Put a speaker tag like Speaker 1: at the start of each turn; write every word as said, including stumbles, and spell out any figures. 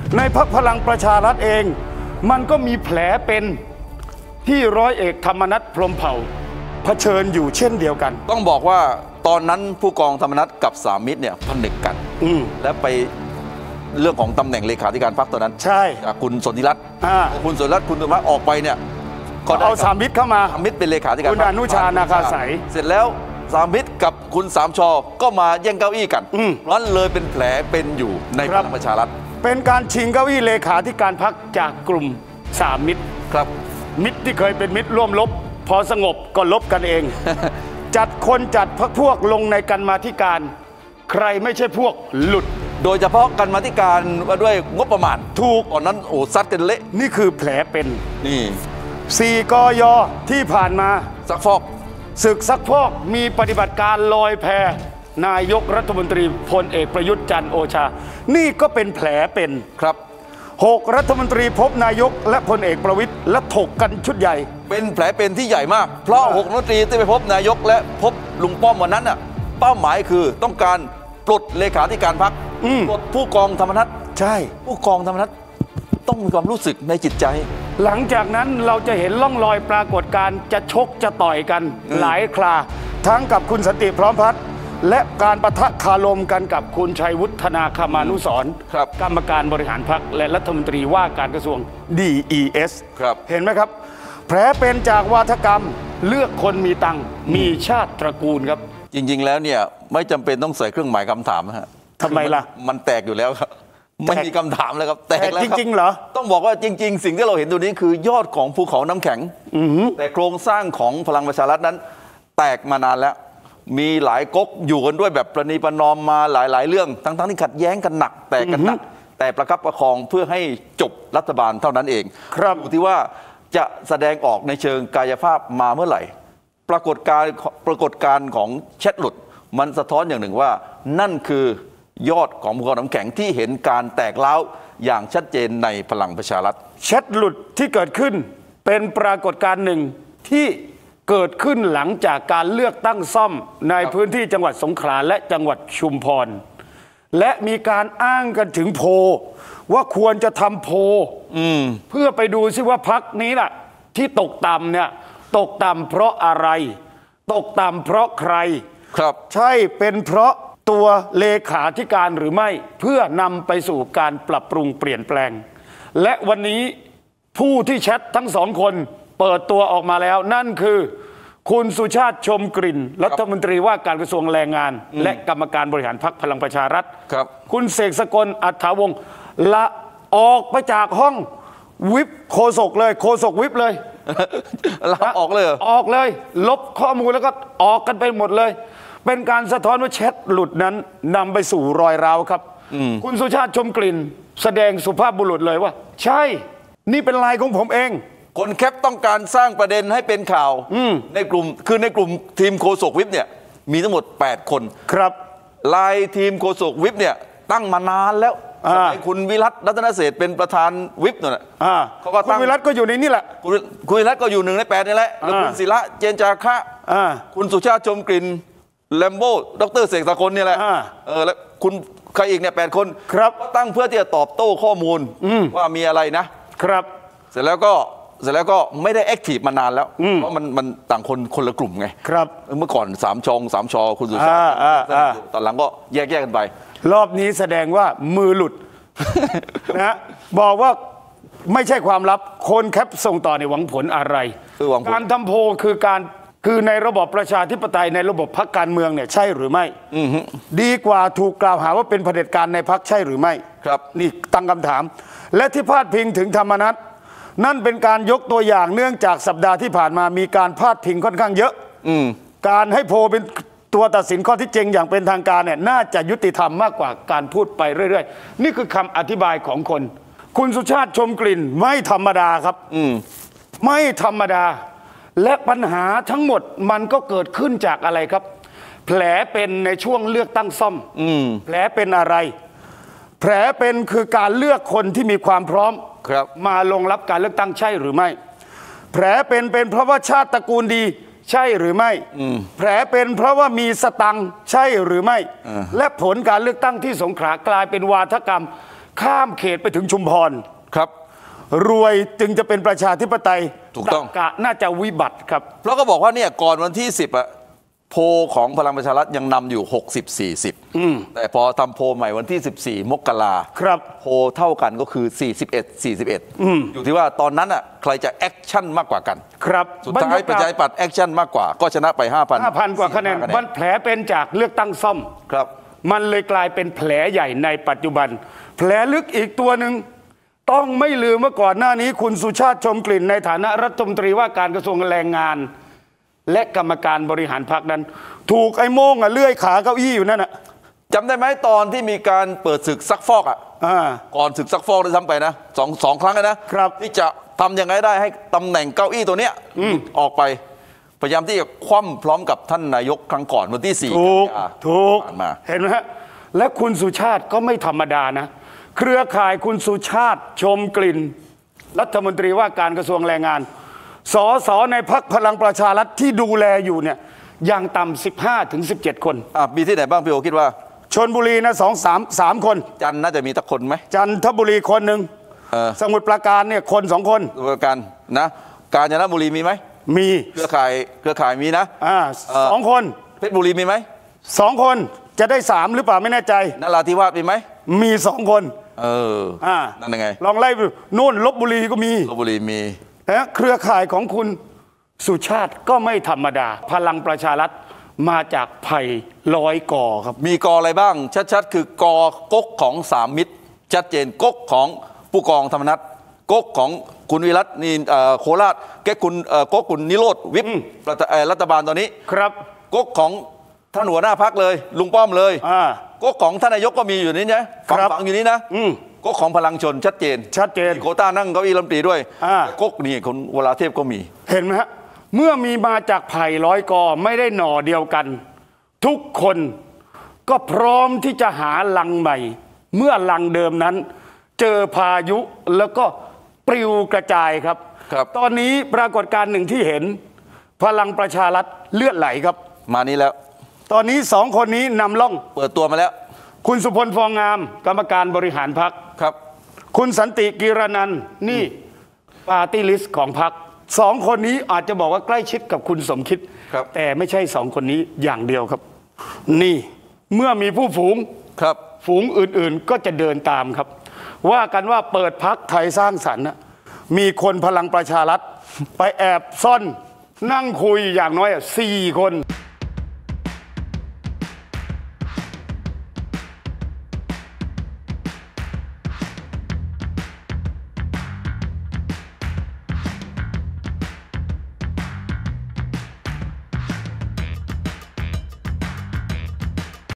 Speaker 1: ในพรรคพลังประชารัฐเองมันก็มีแผลเป็นที่ร้อยเอกธรรมนัสพรหมเผ่าเผชิญอยู่เช่นเดียวกัน
Speaker 2: ต้องบอกว่าตอนนั้นผู้กองธรรมนัสกับสามมิตรเนี่ยผนึกกันและไปเรื่องของตำแหน่งเลขาธิการพรรคตอนนั้น
Speaker 1: ใช่
Speaker 2: คุณสนธิรัตน์คุณสนธิรัตน์คุณธรรมนัสออกไปเนี่ย
Speaker 1: ก็เอาสามมิตรเข้ามา
Speaker 2: สามมิตรเป็นเลขาธิการ
Speaker 1: คุณอนุชานาคาสาย
Speaker 2: เสร็จแล้วสามมิตรกับคุณสามชอก็มาแย่งเก้าอี้กันนั้นเลยเป็นแผลเป็นอยู่ในพลังประชารัฐ
Speaker 1: เป็นการชิงเก้าอี้เลขาธิการพรรคจากกลุ่มสามมิตร
Speaker 2: ครับ
Speaker 1: มิตรที่เคยเป็นมิตรร่วมลบพอสงบก็ลบกันเอง จัดคนจัดพรรคพวกลงในกรรมาธิการใครไม่ใช่พวกหลุด
Speaker 2: โดยเฉพาะกรรมาธิการว่าด้วยงบประมาณ
Speaker 1: ถูก
Speaker 2: ตอนนั้นโอ้ซัดกันเละ
Speaker 1: นี่คือแผลเป็น
Speaker 2: นี่
Speaker 1: สี่กยที่ผ่านมา
Speaker 2: ซักฟอก
Speaker 1: ศึกซักฟอกมีปฏิบัติการลอยแพนายกรัฐมนตรีพลเอกประยุทธ์จันทร์โอชานี่ก็เป็นแผลเป็น
Speaker 2: ครับ
Speaker 1: หกรัฐมนตรีพบนายกและพลเอกประวิตรและถกกันชุดใหญ่
Speaker 2: เป็นแผลเป็นที่ใหญ่มากเพราะหกรัฐมนตรีที่ไปพบนายกและพบลุงป้อมวันนั้นน่ะเป้าหมายคือต้องการปลดเลขาธิการพรรคปลดผู้กองธรรมนัส
Speaker 1: ใช่
Speaker 2: ผู้กองธรรมนัสต้องมีความรู้สึกในจิตใจ
Speaker 1: หลังจากนั้นเราจะเห็นล่องรอยปรากฏการณ์จะชกจะต่อยกันหลายคราทั้งกับคุณสันติพร้อมพัฒน์และการปะทะคารมกันกับคุณชัยวุฒนาคมานุสรณ์กรรมการบริหารพรรคและรัฐมนตรีว่าการกระทรวง ดี อี เอส เห็นไหมครับแผลเป็นจากวาทกรรมเลือกคนมีตังมีชาติตระกูลครับ
Speaker 2: จริงๆแล้วเนี่ยไม่จำเป็นต้องใส่เครื่องหมายคำถามฮะ
Speaker 1: ทำไมล่ะ
Speaker 2: มันแตกอยู่แล้วครับไม่มีคำถามเลยครับแตกแล้ว
Speaker 1: จริงๆเหรอ
Speaker 2: ต้องบอกว่าจริงๆสิ่งที่เราเห็นตัวนี้คือยอดของภูเขาน้ำแข็งแต่โครงสร้างของพลังประชารัฐนั้น แตกมานานแล้วมีหลายก๊กอยู่กันด้วยแบบประนีประนอมมาหลายๆเรื่องทั้งๆที่ขัดแย้งกันหนักแตกกันหนักแต่ประคับประคองเพื่อให้จบรัฐบาลเท่านั้นเอง
Speaker 1: ครับ
Speaker 2: อยู่ที่ว่าจะแสดงออกในเชิงกายภาพมาเมื่อไหร่ปรากฏการณ์ปรากฏการณ์ของแชทหลุดมันสะท้อนอย่างหนึ่งว่านั่นคือยอดของภูเขาน้ำแข็งที่เห็นการแตกร้าวอย่างชัดเจนในพลังประชารัฐ
Speaker 1: แชทหลุดที่เกิดขึ้นเป็นปรากฏการณ์หนึ่งที่เกิดขึ้นหลังจากการเลือกตั้งซ่อมในพื้นที่จังหวัดสงขลาและจังหวัดชุมพรและมีการอ้างกันถึงโพว่าควรจะทำโพเพื่อไปดูซิว่าพรรคนี้แหละที่ตกต่ำเนี่ยตกต่ำเพราะอะไรตกต่ำเพราะใคร
Speaker 2: ครับ
Speaker 1: ใช่เป็นเพราะตัวเลขาธิการหรือไม่เพื่อนำไปสู่การปรับปรุงเปลี่ยนแปลงและวันนี้ผู้ที่แชททั้งสองคนเปิดตัวออกมาแล้วนั่นคือคุณสุชาติชมกลิ่นรัฐมนตรีว่าการกระทรวงแรงงานและกรรมการบริหารพรรคพลังประชารัฐ
Speaker 2: ครับ
Speaker 1: คุณเสกสกลอัฏฐาวงศ์ละออกไปจากห้องวิปโฆษกเลยโฆษกวิปเลย
Speaker 2: ลาออกเลย
Speaker 1: ออกเลยลบข้อมูลแล้วก็ออกกันไปหมดเลยเป็นการสะท้อนว่าแชทหลุดนั้นนำไปสู่รอยร้าวครับคุณสุชาติชมกลิ่นแสดงสุภาพบุรุษเลยว่าใช่นี่เป็นลายของผมเอง
Speaker 2: คนแคปต้องการสร้างประเด็นให้เป็นข่าวในกลุ่มคือในกลุ่มทีมโฆษกวิปเนี่ยมีทั้งหมดแปดคน
Speaker 1: ครับ
Speaker 2: ลายทีมโฆษกวิปเนี่ยตั้งมานานแล้วสมัยคุณวิรัตรัตนเศรษฐ์เป็นประธานวิปเนี่ย
Speaker 1: เขาก็ตั้งคุณวิรัตก็อยู่ในนี่แหละ
Speaker 2: คุณวิรัตก็อยู่หนึ่งในแปดนี่แหละแล้วคุณศิระเจนจาคะคุณสุชาติชมกลิ่นแลมโบ้ดรเสกสกลเนี่ยแหละเออแล้วคุณใครอีกเนี่ยแปดคน
Speaker 1: ครับ
Speaker 2: ก็ตั้งเพื่อที่จะตอบโต้ข้อมูลว่ามีอะไรนะครับเสร็จแล้วก็เสร็จแล้วก็ไม่ได้แอคทีฟมานานแล้วเพราะมันมันต่างคนคนละกลุ่มไง
Speaker 1: ครับ
Speaker 2: เมื่อก่อนสามชองสามชอคุณสุชาติตอนหลังก็แยกแยกกันไป
Speaker 1: รอบนี้แสดงว่ามือหลุดนะบอกว่าไม่ใช่ความลับคนแคปส่งต่อในหวังผลอะไรการทำโพคือการคือในระบบประชาธิปไตยในระบบพรรคการเมืองเนี่ยใช่หรือไม่ดีกว่าถูกกล่าวหาว่าเป็นเผด็จการในพรรคใช่หรือไม่
Speaker 2: ครับ
Speaker 1: นี่ตั้งคำถามและที่พาดพิงถึงธรรมนัสนั่นเป็นการยกตัวอย่างเนื่องจากสัปดาห์ที่ผ่านมามีการพาดพิงค่อนข้างเยอะการให้โพลเป็นตัวตัดสินข้อที่จริงอย่างเป็นทางการเนี่ยน่าจะยุติธรรมมากกว่าการพูดไปเรื่อยๆนี่คือคำอธิบายของคนคุณสุชาติชมกลิ่นไม่ธรรมดาครับไม่ธรรมดาและปัญหาทั้งหมดมันก็เกิดขึ้นจากอะไรครับแผลเป็นในช่วงเลือกตั้งซ่อมแผลเป็นอะไรแผลเป็นคือการเลือกคนที่มีความพร้อมมาลงรับการเลือกตั้งใช่หรือไม่แผลเป็นเป็นเพราะว่าชาติตระกูลดีใช่หรือไม่แผลเป็นเพราะว่ามีสตังค์ใช่หรือไม่และผลการเลือกตั้งที่สงขลากลายเป็นวาทกรรมข้ามเขตไปถึงชุมพร
Speaker 2: ครับ
Speaker 1: รวยจึงจะเป็นประชาธิปไตย
Speaker 2: ถูกต้อง
Speaker 1: รรกะน่าจะวิบัติครับ
Speaker 2: เพราะก็บอกว่าเนี่ยก่อนวันที่สิบอะโพลของพลังประชารัฐยังนำอยู่หกสิบ สี่สิบแต่พอทำโพลใหม่วันที่สิบสี่มกรา
Speaker 1: ครับ
Speaker 2: โพลเท่ากันก็คือสี่สิบเอ็ด สี่สิบเอ็ดอยู่ที่ว่าตอนนั้นอะใครจะแอคชั่นมากกว่ากัน
Speaker 1: ครับ
Speaker 2: สุดท้ายประชาธิปัตย์แอคชั่นมากกว่าก็ชนะไป ห้าพัน
Speaker 1: ห้าพันกว่าคะแนนมันแผลเป็นจากเลือกตั้งซ่อม
Speaker 2: ครับ
Speaker 1: มันเลยกลายเป็นแผลใหญ่ในปัจจุบัน แผลลึกอีกตัวหนึ่งต้องไม่ลืมว่าก่อนหน้านี้คุณสุชาติชมกลิ่นในฐานะรัฐมนตรีว่าการกระทรวงแรงงาน และกรรมการบริหารพรรคนั้น ถูกไอ้โม่งอ่ะเลื่อยขาเก้าอี้อยู่นั่นอ่ะ
Speaker 2: จำได้ไหมตอนที่มีการเปิดศึกซักฟอกอ่ะ
Speaker 1: อ่า
Speaker 2: ก่อนศึกซักฟอกด้วยซ้ำไปนะสองสองครั้งเลยนะครับ ที่จะทำยังไงได้ให้ตำแหน่งเก้าอี้ตัวเนี้ยออกไปพยายามที่จะคว่ำพร้อมกับท่านนายกครั้งก่อนวันที่สี่
Speaker 1: ถูก
Speaker 2: กันยา
Speaker 1: ถูก
Speaker 2: ผ่านมา
Speaker 1: เห็นไหมฮะและคุณสุชาติก็ไม่ธรรมดานะ เครือข่ายคุณสุชาติชมกลิ่น รัฐมนตรีว่าการกระทรวงแรงงานสสในพรรคพลังประชารัฐที่ดูแลอยู่เนี่ยอย่างต่ำสิบห้าถึงสิบเจ็ดคน
Speaker 2: อ่ะมีที่ไหนบ้างพี่โอคิดว่า
Speaker 1: ชนบุรีนะสองสามสามคน
Speaker 2: จันทร์น่าจะมีตักคนไหม
Speaker 1: จันทบุรีคนหนึ่ง
Speaker 2: เออ
Speaker 1: สมุทรปราการเนี่ยคนสองคน
Speaker 2: ตัวกันนะกาญจนบุรีมีไหม
Speaker 1: มี
Speaker 2: เครือข่ายเครือข่ายมีนะ
Speaker 1: อ่า
Speaker 2: เอ่อ
Speaker 1: สองคน
Speaker 2: เพชรบุรีมีไหม
Speaker 1: สองคนจะได้สามหรือเปล่าไม่แน่ใจ
Speaker 2: นราธิวาสมีไหม
Speaker 1: มีสองคน
Speaker 2: เออ
Speaker 1: อ่า
Speaker 2: นั่นยังไง
Speaker 1: ลองไล่ดูนู่นลบบุรีก็มี
Speaker 2: ลพบุรีมี
Speaker 1: นะเครือข่ายของคุณสุชาติก็ไม่ธรรมดา พลังประชารัฐมาจากไผ่ร้อยก่อครับ
Speaker 2: มีกออะไรบ้าง ชัดๆ คือกอกกของสามมิตร ชัดเจนกกของผู้กองธรรมนัฐกกของคุณวิรัตนี่เอ่อโคราชแกคุณเอ่อกกคุณนิโรธวิปรัฐเอ่อรัฐบาลตอนนี้
Speaker 1: ครับ
Speaker 2: กกของท่านหัวหน้าพักเลย ลุงป้อมเลย
Speaker 1: อ่า
Speaker 2: กกของท่านนายกก็มีอยู่นี่นะฝัง
Speaker 1: ครับ
Speaker 2: ฝังอยู่นี่นะ
Speaker 1: อืม
Speaker 2: กกของพลังชนชัดเจน
Speaker 1: ชัดเจน
Speaker 2: มีโควต้านั่งเก้าอี้รัฐมนตรีด้วย
Speaker 1: อ่า
Speaker 2: กกนี่คนวราเทพก็มี
Speaker 1: เห็นไหมฮะเมื่อมีมาจากไผ่ร้อยกอไม่ได้หน่อเดียวกัน ทุกคนก็พร้อมที่จะหาลังใหม่ เมื่อลังเดิมนั้น เจอพายุแล้วก็ปลิวกระจายครับ
Speaker 2: ครับ
Speaker 1: ตอนนี้ปรากฏการณ์หนึ่งที่เห็น พลังประชารัฐเลือดไหลครับ
Speaker 2: มานี้แล้ว
Speaker 1: ตอนนี้สองคนนี้นำล่อง
Speaker 2: เปิดตัวมาแล้ว
Speaker 1: คุณสุพลฟองงาม กรรมการบริหารพรรค
Speaker 2: ครับ
Speaker 1: คุณสันติกิรนันท์นี่ปาร์ตี้ลิสต์ของพรรคสองคนนี้อาจจะบอกว่าใกล้ชิดกับคุณสมคิด
Speaker 2: ครับ
Speaker 1: แต่ไม่ใช่สองคนนี้อย่างเดียวครับ นี่เมื่อมีผู้ฝูง
Speaker 2: ครับ
Speaker 1: ฝูงอื่นๆก็จะเดินตามครับ ว่ากันว่าเปิดพรรคไทยสร้างสรรค์น่ะมีคนพลังประชารัฐ ไปแอบซ่อนนั่งคุยอย่างน้อยอ่ะสี่คน